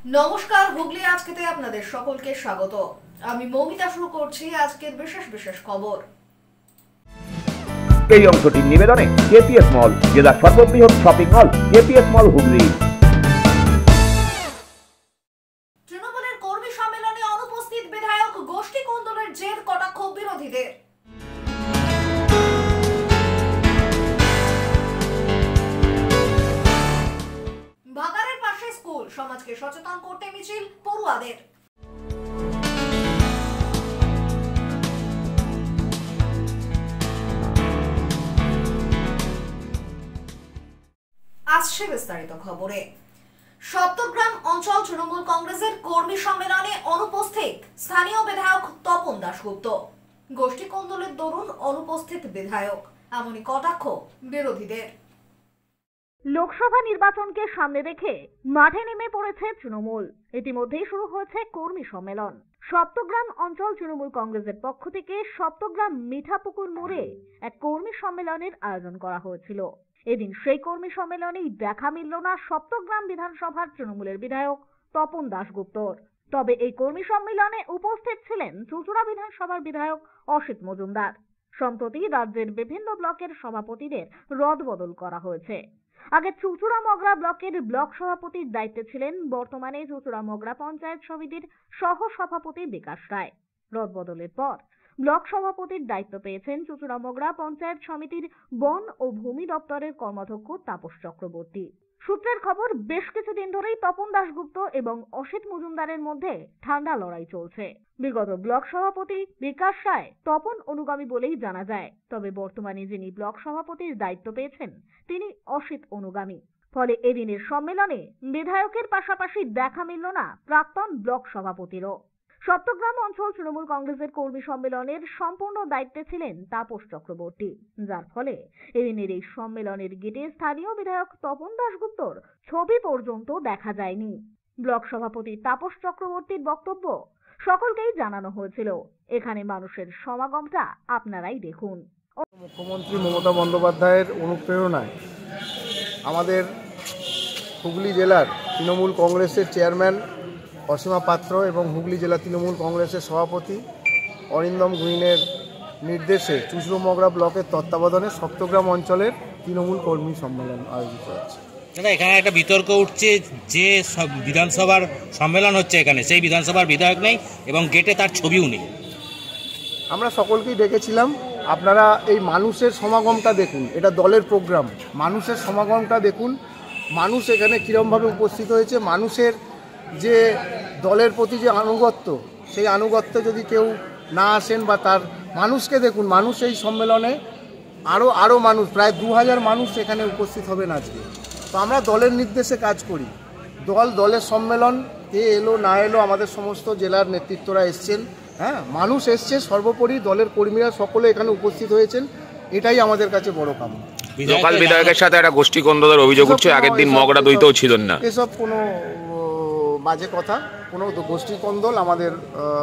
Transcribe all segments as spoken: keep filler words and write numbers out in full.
নমস্কার, হুগলি আজকেতে আপনাদের সকলকে স্বাগত। আমি মৌমিতা শুরু করছি আজকের বিশেষ বিশেষ খবর। এই অংশটির নিবেদনে কেপিএস মল, জেলার সর্ববৃহৎ shopping mall KPS mall Hooghly. তৃণমূলের কর্মী সম্মেলনে অনুপস্থিত বিধায়ক, গোষ্ঠী কোন্দলের জের কটাক্ষ বিরোধীদের। ভাগাড়ের পাশে স্কুল, সমাজকে সচেতন করতে মিছিল পড়ুয়াদের। আসছে বিস্তারিত খবরে। সপ্তগ্রাম অঞ্চল তৃণমূল কংগ্রেসের কর্মী সম্মেলনে অনুপস্থিত স্থানীয় বিধায়ক তপন দাশগুপ্ত। গোষ্ঠী কোন্দলের দরুন অনুপস্থিত বিধায়ক, এমনই কটাক্ষ বিরোধীদের। লোকসভা নির্বাচনকে সামনে রেখে মাঠে নেমে পড়েছে তৃণমূল। ইতিমধ্যেই শুরু হয়েছে কর্মী সম্মেলন। সপ্তগ্রাম অঞ্চল তৃণমূল কংগ্রেসের পক্ষ থেকে সপ্তগ্রাম মিঠাপুকুর মোড়ে এক কর্মী সম্মেলনের আয়োজন করা হয়েছিল। এদিন সেই কর্মী সম্মেলনেই দেখা মিলল না সপ্তগ্রাম বিধানসভার তৃণমূলের বিধায়ক তপন দাশগুপ্তর। তবে এই কর্মী সম্মেলনে উপস্থিত ছিলেন চুঁচুড়া বিধানসভার বিধায়ক অসিত মজুমদার। সম্প্রতি রাজ্যের বিভিন্ন ব্লকের সভাপতিদের রদবদল করা হয়েছে। আগে চুঁচুড়া মগরা ব্লকের ব্লক সভাপতির দায়িত্বে ছিলেন বর্তমানে চুঁচুড়া মগরা পঞ্চায়েত সমিতির সহ সভাপতি বিকাশ রায়। রদবদলের পর ব্লক সভাপতির দায়িত্ব পেয়েছেন চুঁচুড়া মগরা পঞ্চায়েত সমিতির বন ও ভূমি দপ্তরের কর্মাধ্যক্ষ তাপস চক্রবর্তী। সূত্রের খবর, বেশ কিছুদিন ধরেই তপন দাশগুপ্ত এবং অসিত মজুমদারের মধ্যে ঠান্ডা লড়াই চলছে। বিগত ব্লক সভাপতি বিকাশ রায় তপন অনুগামী বলেই জানা যায়, তবে বর্তমানে যিনি ব্লক সভাপতির দায়িত্ব পেয়েছেন তিনি অসিত অনুগামী। ফলে এদিনের সম্মেলনে বিধায়কের পাশাপাশি দেখা মিলল না প্রাক্তন ব্লক সভাপতিরও। সপ্তগ্রাম অঞ্চল তৃণমূল কংগ্রেসের কর্মী সম্মেলনের সম্পূর্ণ দায়িত্বে ছিলেন তাপস চক্রবর্তী, যার ফলে এদিনের এই সম্মেলনের গেটে স্থানীয় বিধায়ক তপন দাশগুপ্তর ছবি পর্যন্ত দেখা যায়নি। ব্লক সভাপতি তাপস চক্রবর্তীর বক্তব্য, সকলকেই জানানো হয়েছিল, এখানে মানুষের সমাগমটা আপনারাই দেখুন। মুখ্যমন্ত্রী মমতা বন্দ্যোপাধ্যায়ের অনুপ্রেরণায় আমাদের হুগলি জেলার তৃণমূল কংগ্রেসের চেয়ারম্যান অসীমা পাত্র এবং হুগলি জেলা তৃণমূল কংগ্রেসের সভাপতি অরিন্দম গুইনের নির্দেশে চুঁচুড়া মগরা ব্লকের তত্ত্বাবধানে সপ্তগ্রাম অঞ্চলের তৃণমূল কর্মী সম্মেলন আয়োজিত হচ্ছে। দাদা, এখানে একটা বিতর্ক উঠছে যে বিধানসভার সম্মেলন হচ্ছে, এখানে সেই বিধানসভার বিধায়ক নেই এবং গেটে তার ছবিও নেই। আমরা সকলকেই ডেকেছিলাম, আপনারা এই মানুষের সমাগমটা দেখুন, এটা দলের প্রোগ্রাম, মানুষের সমাগমটা দেখুন। মানুষ এখানে কীরকমভাবে উপস্থিত হয়েছে, মানুষের যে দলের প্রতি যে আনুগত্য, সেই আনুগত্য যদি কেউ না আসেন বা তার মানুষকে দেখুন, মানুষ এই সম্মেলনে আরও আরও মানুষ প্রায় দু হাজার মানুষ এখানে উপস্থিত হবেন আজকে। তো আমরা দলের নির্দেশে কাজ করি, দল দলের সম্মেলন কে এলো না এলো আমাদের সমস্ত জেলার নেতৃত্বরা এসছেন, হ্যাঁ মানুষ এসছে, সর্বোপরি দলের কর্মীরা সকলে এখানে উপস্থিত হয়েছেন, এটাই আমাদের কাছে বড় কাম। লোকাল বিধায়কের সাথে একটা গোষ্ঠী কোন্দলের অভিযোগ উঠছে, আগের দিন মগরা দইতেও ছিলেন না। এসব কোনো বাজে কথা, কোনো গোষ্ঠী কোন্দল আমাদের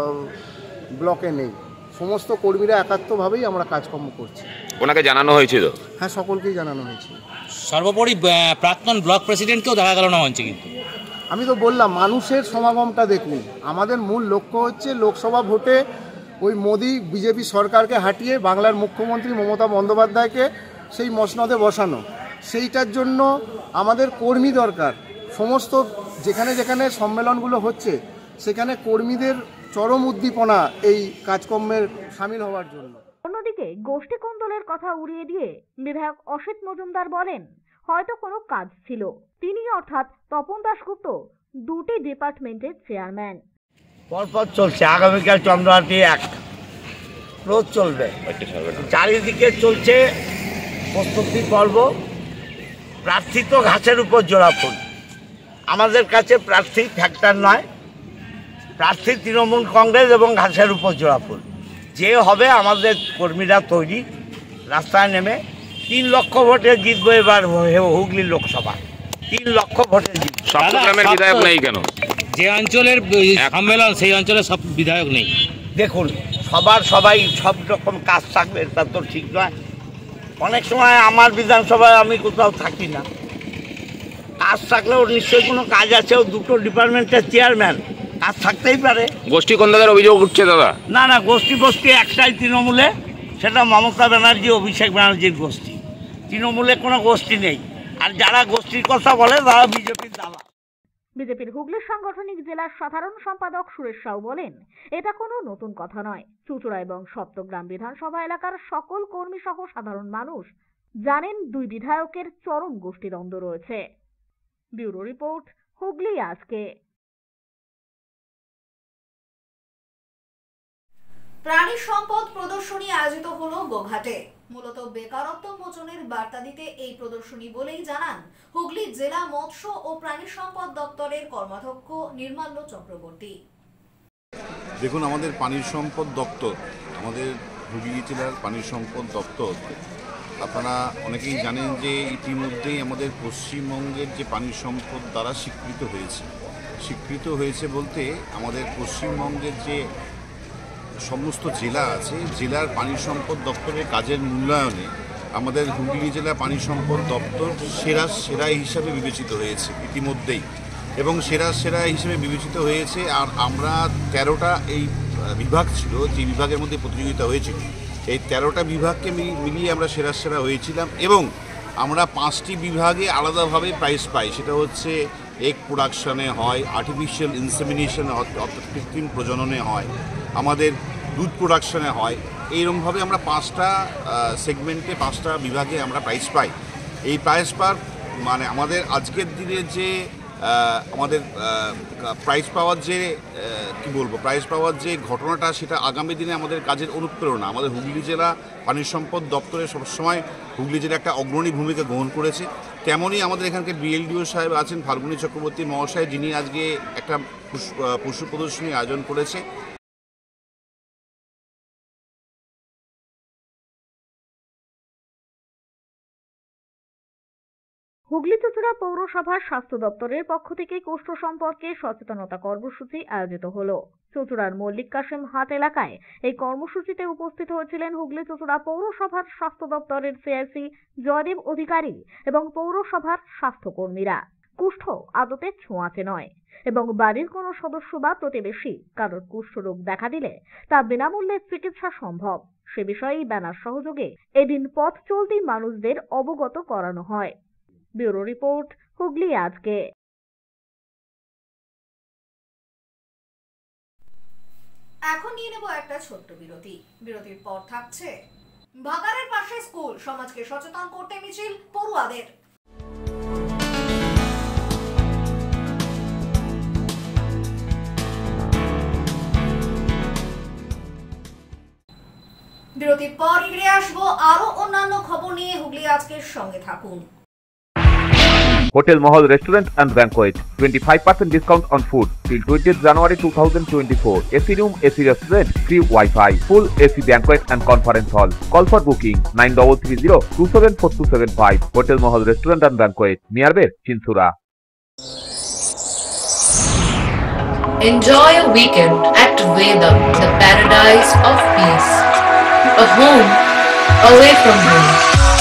ব্লকে নেই। সমস্ত কর্মীরা একাত্মভাবেই আমরা কাজকর্ম করছি। ওনাকে জানানো হয়েছিল? হ্যাঁ, সকলকেই জানানো হয়েছিল। সর্বোপরি প্রাক্তন ব্লক প্রেসিডেন্টকেও দেখা গেল না মঞ্চে। কিন্তু আমি তো বললাম, মানুষের সমাগমটা দেখুন। আমাদের মূল লক্ষ্য হচ্ছে লোকসভা ভোটে ওই মোদি বিজেপি সরকারকে হাঁটিয়ে বাংলার মুখ্যমন্ত্রী মমতা বন্দ্যোপাধ্যায়কে সেই মসনদে বসানো। সেইটার জন্য আমাদের কর্মী দরকার। সমস্ত যেখানে যেখানে সম্মেলনগুলো হচ্ছে সেখানে কর্মীদের চরম উদ্দীপনা এই কাজকর্মের সামিল হওয়ার জন্য। অন্যদিকে গোষ্ঠী কোন্দলের কথা উড়িয়ে দিয়ে বিধায়ক অসিত মজুমদার বলেন, হয়তো কোনো কাজ ছিল। তিনি অর্থাৎ তপন দাশগুপ্ত দুটি ডিপার্টমেন্টের চেয়ারম্যান। পরপর চলছে, আগামীকাল চন্দ্রহাটি এক রোজ চলবে, চারিদিকে চলছে প্রস্তুতি পর্ব। প্রার্থী তো ঘাসের উপর জোড়া ফুল, আমাদের কাছে প্রার্থী ফ্যাক্টর নয়, প্রার্থী তৃণমূল কংগ্রেস এবং ঘাসের উপর জোড়া ফুল যে হবে। আমাদের কর্মীরা তৈরি, রাস্তায় নেমে তিন লক্ষ ভোটে জিতবো এবার হুগলি লোকসভা, তিন লক্ষ ভোটে জিতবো। সপ্তগ্রামের বিধায়ক নেই কেন? যে অঞ্চলের সম্মেলন সেই অঞ্চলে সব বিধায়ক নেই। দেখুন, সবার সবাই সব রকম কাজ থাকবে তা তো ঠিক নয়। অনেক সময় আমার বিধানসভায় আমি কোথাও থাকি না, কাজ থাকলে ওর নিশ্চয়ই কোনো কাজ আছে, ও দুটো ডিপার্টমেন্টের চেয়ারম্যান, কাজ থাকতেই পারে। গোষ্ঠী কোন দাদার অভিযোগ উঠছে দাদা? না না, গোষ্ঠী গোষ্ঠী একটাই তৃণমূলে, সেটা মমতা ব্যানার্জি অভিষেক ব্যানার্জির গোষ্ঠী। তৃণমূলে কোনো গোষ্ঠী নেই, আর যারা গোষ্ঠীর কথা বলে তারা বিজেপির দালা। বিজেপির হুগলি সাংগঠনিক জেলার সাধারণ সম্পাদক সুরেশ সাউ বলেন, এটা কোনো নতুন কথা নয়। চুঁচুড়া এবং সপ্তগ্রাম বিধানসভা এলাকার সকল কর্মী সহ সাধারণ মানুষ জানেন দুই বিধায়কের চরম গোষ্ঠীদ্বন্দ্ব রয়েছে। ব্যুরো রিপোর্ট, হুগলি আজকে। প্রাণী সম্পদ প্রদর্শনী আয়োজিত হলো গোঘাটে। মূলত বেকারত্ব মোচনের বার্তা দিতে এই প্রদর্শনী বলেই জানান হুগলি জেলা মৎস্য ও প্রাণী সম্পদ দপ্তরের কর্মাধ্যক্ষ নির্মাল্য চক্রবর্তী। দেখুন, আমাদের পানি সম্পদ দপ্তর, আমাদের হুগলি জেলার পানি সম্পদ দপ্তর, আপনারা অনেকেই জানেন যে ইতিমধ্যেই আমাদের পশ্চিমবঙ্গের যে পানি সম্পদ দ্বারা স্বীকৃত হয়েছে স্বীকৃত হয়েছে বলতে আমাদের পশ্চিমবঙ্গের যে সমস্ত জেলা আছে, জেলার পানি সম্পদ দপ্তরের কাজের মূল্যায়নে আমাদের হুগলি জেলা পানি সম্পদ দপ্তর সেরা সেরা হিসাবে বিবেচিত হয়েছে ইতিমধ্যেই, এবং সেরা সেরা হিসেবে বিবেচিত হয়েছে। আর আমরা তেরোটা এই বিভাগ ছিল, যে বিভাগের মধ্যে প্রতিযোগিতা হয়েছিল, এই তেরোটা বিভাগকে মিলিয়ে আমরা সেরা সেরা হয়েছিলাম, এবং আমরা পাঁচটি বিভাগে আলাদাভাবে প্রাইজ পাই। সেটা হচ্ছে এগ প্রোডাকশনে হয়, আর্টিফিশিয়াল ইনসেমিনেশন অর্থাৎ কৃত্রিম প্রজননে হয়, আমাদের দুধ প্রোডাকশনে হয়। এইরকমভাবে আমরা পাঁচটা সেগমেন্টে পাঁচটা বিভাগে আমরা প্রাইজ পাই। এই প্রাইজ পাওয়ার মানে আমাদের আজকের দিনে যে আমাদের প্রাইজ পাওয়ার যে কি বলবো প্রাইজ পাওয়ার যে ঘটনাটা, সেটা আগামী দিনে আমাদের কাজের অনুপ্রেরণা। আমাদের হুগলি জেলা পানি সম্পদ দপ্তরে সবসময় হুগলি জেলা একটা অগ্রণী ভূমিকা গ্রহণ করেছে। তেমনই আমাদের এখানকে বিএলডিও সাহেব আছেন, ফাল্গুনী চক্রবর্তী মহাশয়, যিনি আজকে একটা পশু প্রদর্শনী আয়োজন করেছে। হুগলি চুঁচুড়া পৌরসভার স্বাস্থ্য দপ্তরের পক্ষ থেকে কুষ্ঠ সম্পর্কে সচেতনতা কর্মসূচি আয়োজিত হলো। চুঁচুড়ার মল্লিক কাশেম হাট এলাকায় এই কর্মসূচিতে উপস্থিত হয়েছিলেন হুগলি চুঁচুড়া পৌরসভার স্বাস্থ্য দপ্তরের সিআইসি জয়দেব অধিকারী এবং পৌরসভার স্বাস্থ্যকর্মীরা। কুষ্ঠ আদতে ছোঁয়াচে নয় এবং বাড়ির কোনো সদস্য বা প্রতিবেশী কারোর কুষ্ঠ রোগ দেখা দিলে তা বিনামূল্যে চিকিৎসা সম্ভব, সে বিষয়ে ব্যানার সহযোগে এদিন পথ চলতি মানুষদের অবগত করানো হয়। ব্যুরো রিপোর্ট, হুগলি আজকে। এখন নিয়ে নেব একটা ছোট্ট বিরতি। বিরতির পর থাকছে ভাগাড়ের পাশে স্কুল, সমাজকে সচেতন করতে মিছিল পড়ুয়াদের। বিরতির পর ফিরে আসবো আরো অন্যান্য খবর নিয়ে। হুগলি আজকের সঙ্গে থাকুন। Hotel Mahal Restaurant and Banquet, twenty-five percent discount on food till twentieth January two thousand twenty-four. A C room, A C restaurant, free Wi-Fi, full A C banquet and conference hall. Call for booking nine three three zero two seven four two seven five. Hotel Mahal Restaurant and Banquet, nearby Chinsura. Enjoy a weekend at Vedam, the paradise of peace. A home away from home.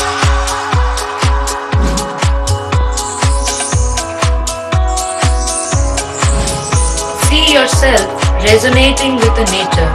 See yourself resonating with the nature.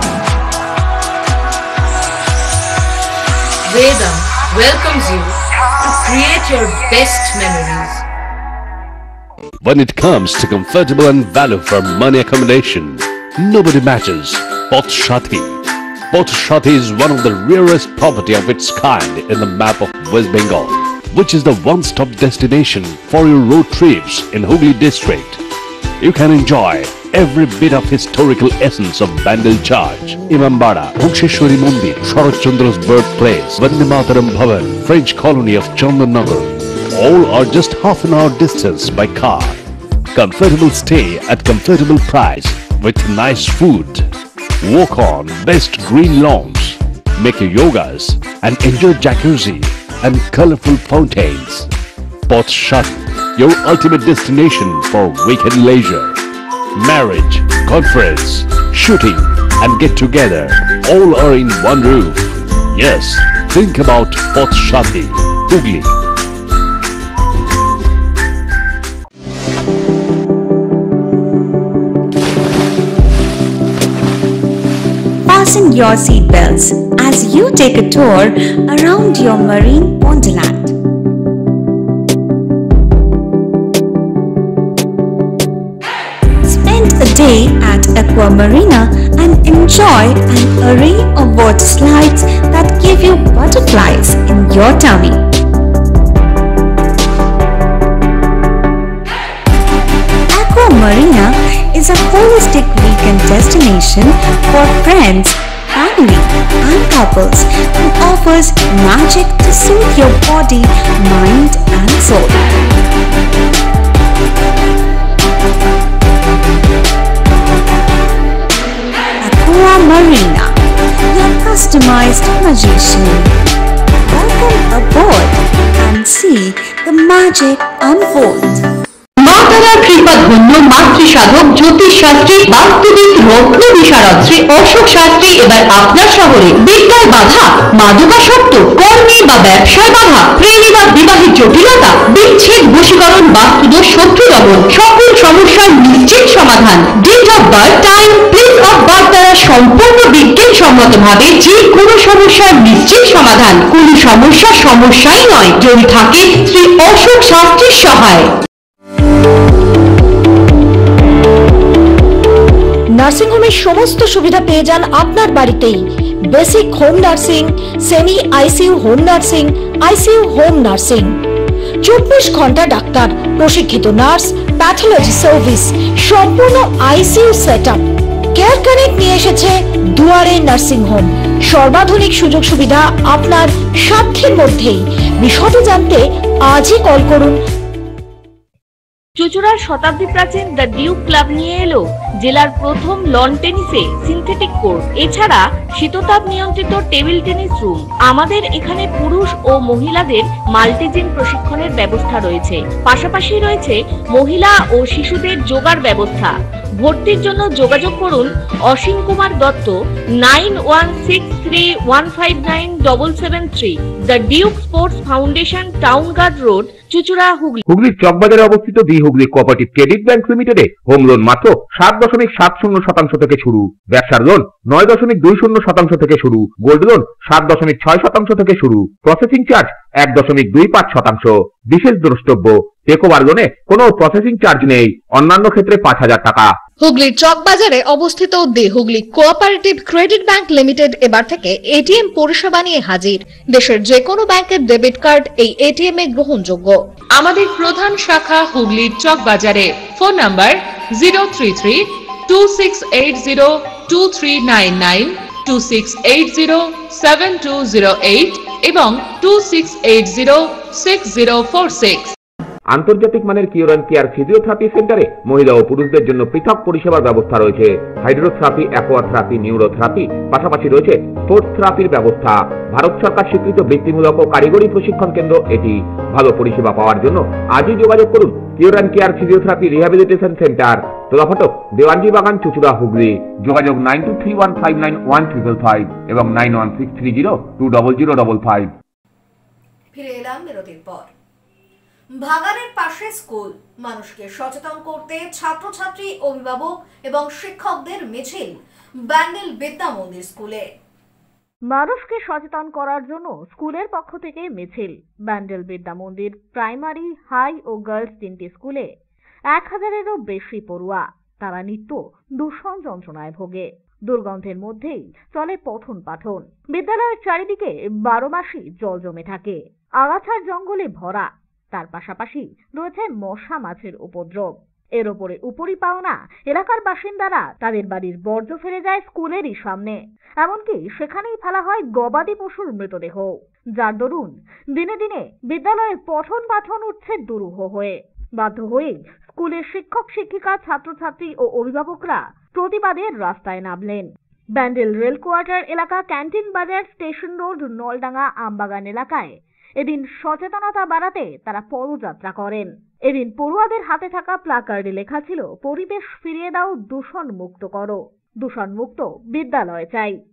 Vedam welcomes you to create your best memories. When it comes to comfortable and value for money accommodation, nobody matches Poth Shati. Poth Shati is one of the rarest property of its kind in the map of West Bengal, which is the one-stop destination for your road trips in Hooghly district. You can enjoy every bit of historical essence of Bandel Church, Imambara, Bhuksheshwari Mandir, Sharat Chandra's birthplace, Vande Mataram Bhavan, French colony of Chandannagar. All are just half an hour distance by car. Comfortable stay at comfortable price with nice food. Walk on best green lawns, make your yogas and enjoy jacuzzi and colorful fountains. Poth Shati, your ultimate destination for weekend leisure. Marriage, conference, shooting and get together all are in one roof. Yes, think about Poth Shati, Hoogly. fasten your seatbelts as you take a tour around your marine wonderland. Spend a day at Aqua Marina and enjoy an array of water slides that give you butterflies in your tummy. Aqua Marina is a holistic weekend destination for friends, family and couples and offers magic to soothe your body, mind and soul. Aqua Marina, your customized magician. Welcome aboard and see the magic unfold. মাতারা কৃপা ধন্য মাতৃ সাধক জ্যোতিষ শাস্ত্রী বাস্তুবিদ রত্ন বিশারদ শ্রী অশোক শাস্ত্রী এবার আপনার শহরে। বিদ্যায় বাধা, মাদকাসক্ত, কর্মে বা ব্যবসায় বাধা, প্রেমে বা বিবাহের জটিলতা, বিচ্ছেদ, বশীকরণ, বাস্তুদোষ, শত্রু দমন, সকল সমস্যার নিশ্চিত সমাধান। Date of birth, time, place of birth দ্বারা সম্পূর্ণ বিজ্ঞানসম্মত ভাবে যে কোনো সমস্যার নিশ্চিত সমাধান। কোন সমস্যা সমস্যাই নয় যদি থাকে শ্রী অশোক শাস্ত্রীর সহায়। নার্সিং হোমের সমস্ত সুবিধা পেয়ে যান আপনার বাড়িতেই। Basic home nursing, semi ICU home nursing, ICU home nursing, চব্বিশ ঘন্টা ডাক্তার, প্রশিক্ষিত নার্স, প্যাথোলজি সার্ভিস, সম্পূর্ণ আইসিইউ সেটআপ। কেয়ার কানেক্ট নিয়ে এসেছে দুয়ারে নার্সিং হোম। সর্বাধুনিক সুযোগ সুবিধা আপনার সাধ্যের মধ্যেই। বিশদ জানতে আজই কল করুন। চুচুড়ার শতাব্দী প্রাচীন দ্য ডিউক ক্লাব নিয়ে এলো জেলার প্রথম লন টেনিসে সিনথেটিক কোর্ট, এছাড়া শীততাপ নিয়ন্ত্রিত টেবিল টেনিস রুম। আমাদের এখানে পুরুষ ও মহিলাদের মাল্টিজিম প্রশিক্ষণের ব্যবস্থা রয়েছে, পাশাপাশি রয়েছে মহিলা ও শিশুদের যোগার ব্যবস্থা। ভর্তির জন্য যোগাযোগ করুন Asim Kumar Dutta, nine one six three one five nine double seven three. The duke sports foundation, town guard road, Chuchura, Hooghly. হুগলির চকবাজারে অবস্থিত the Hooghly cooperative credit bank লিমিটেডে হোম লোন মাত্র সাত দশমিক সাত শূন্য শতাংশ থেকে শুরু, ব্যবসার লোন নয় দশমিক দুই শূন্য শতাংশ থেকে শুরু, গোল্ড লোন সাত দশমিক ছয় শতাংশ থেকে শুরু, প্রসেসিং চার্জ এক দশমিক দুই পাঁচ শতাংশ। বিশেষ দ্রষ্টব্য, টেকওভার লোনে কোনো প্রসেসিং চার্জ নেই, অন্যান্য ক্ষেত্রে পাঁচ হাজার টাকা। হুগলির চকবাজারে অবস্থিত the Hooghly cooperative credit bank limited এবার থেকে এটিএম পরিষেবা নিয়ে হাজির। দেশের যে কোনো ব্যাংকের ডেবিট কার্ড এই এটিএম এ গ্রহণযোগ্য। আমাদের প্রধান শাখা হুগলির চকবাজারে। Phone number zero three three two six eight zero two three nine nine, two six eight zero seven two zero eight এবং two six eight zero six zero four six. আন্তর্জাতিক মানের কিওর অ্যান্ড কেয়ার ফিজিওথেরাপি সেন্টারে মহিলা ও পুরুষদের জন্য পৃথক পরিষেবার ব্যবস্থা রয়েছে। হাইড্রোথেরাপি, অ্যাকোয়াথেরাপি, নিউরোথেরাপি, পাশাপাশি রয়েছে স্পোর্টস থেরাপির ব্যবস্থা। ভারত সরকার স্বীকৃত বৃত্তিমূলক ও কারিগরি প্রশিক্ষণ কেন্দ্র এটি। ভালো পরিষেবা পাওয়ার জন্য আজই যোগাযোগ করুন cure and care physiotherapy rehabilitation centre, Tolaphatak, Dewanji Bagan, Chuchura, Hooghly. যোগাযোগ nine two three one five nine one triple five এবং nine one six three zero two double zero double five. ফিরে এলাম বিরতির পর। ভাগাড়ের পাশে স্কুল, মানুষকে সচেতন করতে ছাত্রছাত্রী, অভিভাবক এবং শিক্ষকদের মিছিল ব্যান্ডেল বিদ্যা মন্দির স্কুলে। মানুষকে সচেতন করার জন্য স্কুলের পক্ষ থেকে মিছিল ব্যান্ডেল বিদ্যা মন্দির প্রাইমারি, হাই ও গার্লস তিনটি স্কুলে এক হাজারেরও বেশি পড়ুয়া। তারা নিত্য দূষণ যন্ত্রণায় ভোগে। দুর্গন্ধের মধ্যেই চলে পঠন পাঠন। বিদ্যালয়ের চারিদিকে বারো মাসই জল জমে থাকে, আগাছার জঙ্গলে ভরা। তার পাশাপাশি রয়েছে মশা মাছের উপদ্রব। এর ওপরে উপরি পাওনা এলাকার বাসিন্দারা তাদের বাড়ির বর্জ্য ফেলে যায় স্কুলেরই সামনে। এমনকি সেখানেই ফেলা হয় গবাদি পশুর মৃতদেহ, যার দরুন দিনে দিনে বিদ্যালয়ের পঠন পাঠন উঠছে দুরূহ হয়ে। বাধ্য হয়ে স্কুলের শিক্ষক শিক্ষিকা, ছাত্রছাত্রী ও অভিভাবকরা প্রতিবাদের রাস্তায় নামলেন। ব্যান্ডেল রেল কোয়ার্টার এলাকা, canteen Bazar, station road, Naldanga, Ambagan এলাকায় এদিন সচেতনতা বাড়াতে তারা পদযাত্রা করেন। এদিন পড়ুয়াদের হাতে থাকা প্লাকার্ডে লেখা ছিল, পরিবেশ ফিরিয়ে দাও, দূষণ মুক্ত করো, দূষণ মুক্ত বিদ্যালয় চাই।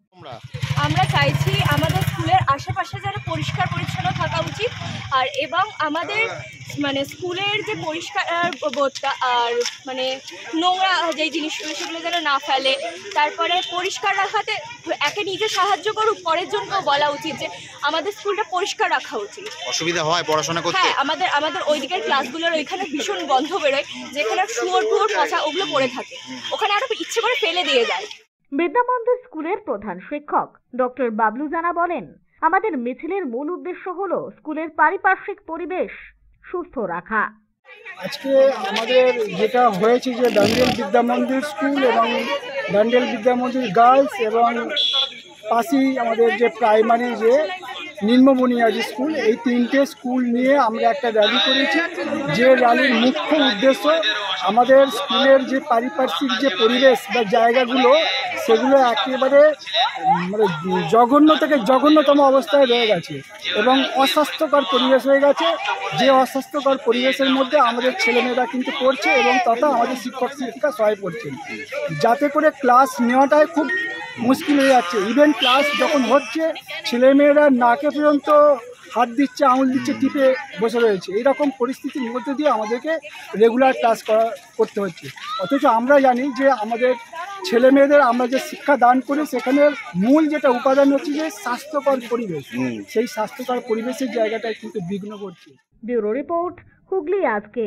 আমরা চাইছি আমাদের স্কুলের আশেপাশে যেন পরিষ্কার পরিচ্ছন্ন থাকা উচিত, আর এবং আমাদের মানে স্কুলের যে পরিষ্কার বোধটা আর মানে নোংরা যেই জিনিসগুলো সেগুলো যেন না ফেলে, তারপরে পরিষ্কার রাখাতে একে নিজে সাহায্য করুক, পরের জন্য বলা উচিত যে আমাদের স্কুলটা পরিষ্কার রাখা উচিত। অসুবিধা হয় পড়াশোনা করতে? হ্যাঁ, আমাদের আমাদের ওই দিকের ক্লাসগুলোর ওইখানে ভীষণ গন্ধ বেরোয়, যেখানে শুয়োর টুয়োর পচা ওগুলো পড়ে থাকে, ওখানে আরো ইচ্ছে করে ফেলে দিয়ে যায়। বিদ্যামন্দির স্কুলের প্রধান শিক্ষক ডক্টর বাবলু জানা বলেন, আমাদের মিছিলের মূল উদ্দেশ্য হলো স্কুলের পারিপার্শ্বিক পরিবেশ সুস্থ রাখা। আজকে আমাদের যেটা হয়েছে যে ডান্ডেল বিদ্যামন্দির স্কুল এবং ডান্ডেল বিদ্যামন্দির গার্লস এবং পাশেই আমাদের যে প্রাইমারি যে নিম্নবুনিয়াদী স্কুল, এই তিনটে স্কুল নিয়ে আমরা একটা র্যালি করেছি। যে র্যালির মুখ্য উদ্দেশ্য আমাদের স্কুলের যে পারিপার্শ্বিক যে পরিবেশ বা জায়গাগুলো সেগুলো একেবারে মানে জঘন্য থেকে জঘন্যতম অবস্থায় রয়ে গেছে এবং অস্বাস্থ্যকর পরিবেশ হয়ে গেছে। যে অস্বাস্থ্যকর পরিবেশের মধ্যে আমাদের ছেলেমেয়েরা কিন্তু পড়ছে এবং তথা আমাদের শিক্ষক শিক্ষিকা সবাই পড়ছেন, যাতে করে ক্লাস নেওয়াটাই খুব মুশকিল হয়ে যাচ্ছে। ইভেন ক্লাস যখন হচ্ছে ছেলেমেয়েরা নাকে পর্যন্ত হাত দিচ্ছে, আঙুল দিচ্ছে, টিপে বসে রয়েছে। এইরকম পরিস্থিতির মধ্যে দিয়ে আমাদেরকে রেগুলার ক্লাস করা করতে হচ্ছে। অথচ আমরা জানি যে আমাদের ছেলে মেয়েদের আমরা যে শিক্ষা দান করি সেখানে মূল যেটা উপাদান হচ্ছে যে স্বাস্থ্যকর পরিবেশ, সেই স্বাস্থ্যকর পরিবেশের জায়গাটায় কিন্তু বিঘ্ন করছে। ব্যুরো রিপোর্ট, হুগলি আজকে।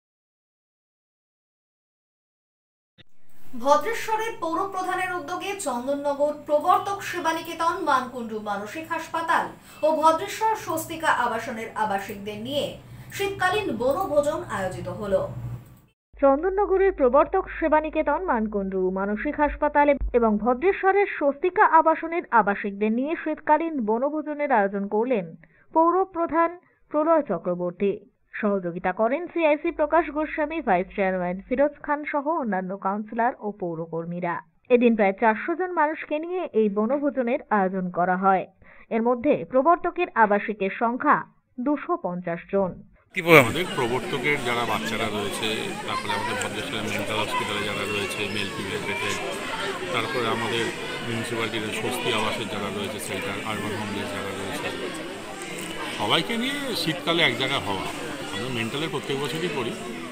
ভদ্রেশ্বরের পৌর প্রধানের উদ্যোগে চন্দননগর প্রবর্তক সেবানিকেতন মানকুণ্ডু মানসিক হাসপাতাল ও ভদ্রেশ্বর স্বস্তিকা আবাসনের আবাসিকদের নিয়ে শীতকালীন বনভোজন আয়োজিত হলো। চন্দননগরের প্রবর্তক সেবানিকেতন মানকুণ্ডু মানসিক হাসপাতাল এবং ভদ্রেশ্বরের স্বস্তিকা আবাসনের আবাসিকদের নিয়ে শীতকালীন বনভোজনের আয়োজন করলেন পৌর প্রধান প্রলয় চক্রবর্তী। সহযোগিতা করেন CIC Prakash Goswami, vice chairman Firoz Khan সহ অন্যান্য কাউন্সিলর ও পৌরকর্মীরা। এদিন প্রায় চারশো জন মানুষকে নিয়ে এই বনভোজনের আয়োজন করা হয়। এর মধ্যে প্রবর্তকের আবাসিকের সংখ্যা দুশো পঞ্চাশ জন। আমাদের প্রবর্তকের যারা বাচ্চারা রয়েছে, তারপরে আমাদের ভদ্রেশ্বরের মেন্টাল হসপিটালে যারা রয়েছে মেল ফিমেল পেটেড, তারপরে আমাদের মিউনিসিপ্যালিটির স্বস্তি আবাসের যারা রয়েছে সেন্টার, আরবান হোমলেস যারা রয়েছে, সবাইকে নিয়ে শীতকালে এক জায়গায় হওয়া। আমরা মেন্টালের প্রত্যেক বছরই করি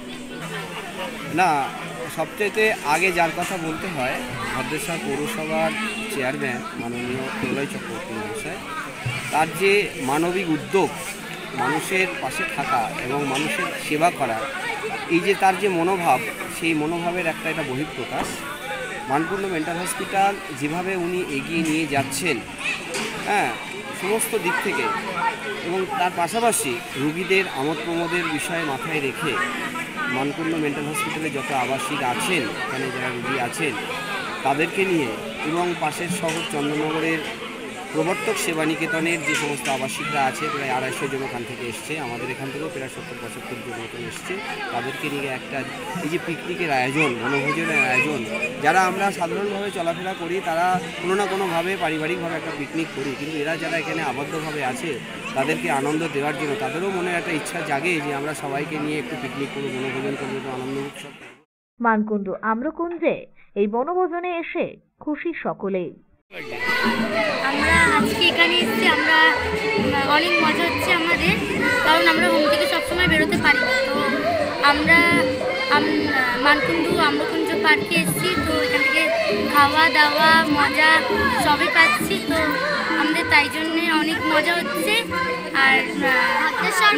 না। সবচেয়ে আগে যার কথা বলতে হয় ভদ্রেশ্বর পৌরসভার চেয়ারম্যান মাননীয় প্রলয় চক্রবর্তী মহাশয়, তার যে মানবিক উদ্যোগ, মানুষের পাশে থাকা এবং মানুষের সেবা করা, এই যে তার যে মনোভাব, সেই মনোভাবের একটা এটা বহিঃপ্রকাশ। মানকুণ্ডু মেন্টাল হসপিটাল যেভাবে উনি এগিয়ে নিয়ে যাচ্ছেন, হ্যাঁ, সমস্ত দিক থেকে, এবং তার পাশাপাশি রুগীদের আমোদ প্রমোদের বিষয়ে মাথায় রেখে মানকুণ্ডু মেন্টাল হসপিটালে যত আবাসিক আছেন, এখানে যারা রুগী আছেন তাদেরকে নিয়ে, এবং পাশের শহর চন্দননগরের প্রবর্তক সেবানিকেতনের যে সমস্ত আবাসিকরা আছে, প্রায় আড়াইশো জন ওখান থেকে এসছে, আমাদের এখান থেকেও প্রায় সত্তর পঁচাত্তর জন মতন এসছে, তাদেরকে নিয়ে একটা এই যে পিকনিকের আয়োজন, বনভোজনের আয়োজন, যারা আমরা সাধারণভাবে চলাফেরা করি তারা কোনো না কোনোভাবে পারিবারিকভাবে একটা পিকনিক করি, কিন্তু এরা যারা এখানে আবদ্ধভাবে আছে তাদেরকে আনন্দ দেওয়ার জন্য তাদেরও মনে একটা ইচ্ছা জাগে যে আমরা সবাইকে নিয়ে একটু পিকনিক করবো, বনভোজন করবো, একটু আনন্দ উৎসব। মানকুণ্ডু আম্রকুঞ্জে এই বনভোজনে এসে খুশি সকলেই। আমরা আজকে এখানে এসেছি, আমরা অনেক মজা হচ্ছে আমাদের, কারণ আমরা হোম থেকে সবসময় বেরোতে পারি না। তো আমরা মানকুণ্ডু আম্রকুঞ্জ পার্কে এসেছি, তো এখান থেকে খাওয়া দাওয়া মজা সবই পাচ্ছি, তো আমাদের তাই জন্যে অনেক মজা হচ্ছে। আর ভদ্রেশ্বর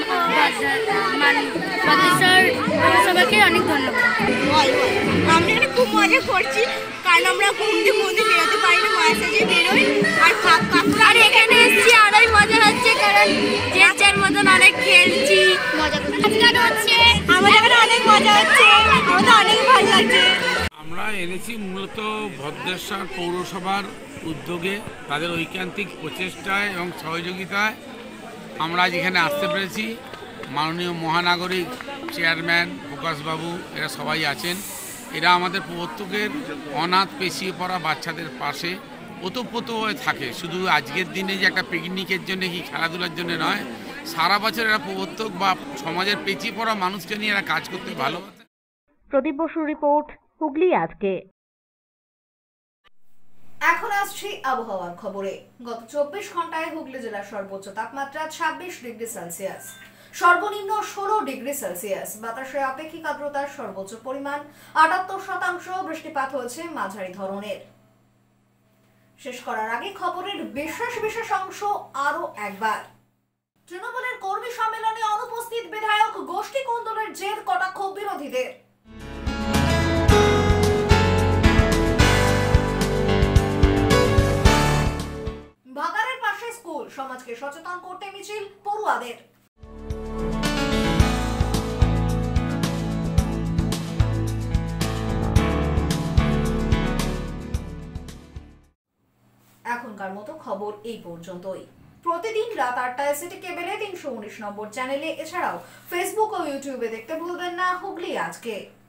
পৌরসভাকে অনেক ধন্যবাদ। আমরা এখানে খুব মজা করছি, কারণ আমরা ঘুম থেকে ঘুম থেকে বেরোতে পারি না, মায়ের সাথে বেরোই। আর আর এখানে এসেছি আরোই মজা হচ্ছে, কারণ যে যার মতন অনেক খেলছি, মজা করছি, আমাদের এখানে অনেক মজা হচ্ছে, আমাদের অনেক ভালো লাগছে। আমরা এনেছি মূলত ভদ্রেশ্বর পৌরসভার উদ্যোগে, তাদের ঐকান্তিক প্রচেষ্টায় এবং সহযোগিতায় আমরা আজ এখানে আসতে পেরেছি। মাননীয় মহানাগরিক চেয়ারম্যান প্রকাশবাবু এরা সবাই আছেন। এরা আমাদের প্রবর্তকের অনাথ পেছিয়ে পড়া বাচ্চাদের পাশে ওতপ্রোত হয়ে থাকে। শুধু আজকের দিনে যে একটা পিকনিকের জন্য কি খেলাধুলার জন্য নয়, সারা বছর এরা প্রবর্তক বা সমাজের পেছিয়ে পড়া মানুষকে নিয়ে এরা কাজ করতে ভালোবাসে। প্রদীপ বসুর রিপোর্ট, হুগলি আজকে। এখন আসছি আবহাওয়ার খবরে। গত চব্বিশ ঘন্টায় হুগলি জেলার সর্বোচ্চ তাপমাত্রা ছাব্বিশ ডিগ্রি সেলসিয়াস, সর্বনিম্ন ষোলো ডিগ্রি সেলসিয়াস। বাতাসে আপেক্ষিক আর্দ্রতার সর্বোচ্চ পরিমাণ আটাত্তর শতাংশ। বৃষ্টিপাত হয়েছে মাঝারি ধরনের। শেষ করার আগে খবরের বিশেষ বিশেষ অংশ আরো একবার। তৃণমূলের কর্মী সম্মেলনে অনুপস্থিত বিধায়ক, গোষ্ঠী কোন্দলের জের কটাক্ষ বিরোধীদের। ভাগাড়ের পাশে স্কুল, সমাজকে সচেতন করতে মিছিল পড়ুয়াদের। এখনকার মতো খবর এই পর্যন্তই। প্রতিদিন রাত আটটায় সিটি কেবেলে তিনশো উনিশ নম্বর চ্যানেলে, এছাড়াও ফেসবুক ও ইউটিউবে দেখতে ভুলবেন না হুগলি আজকে।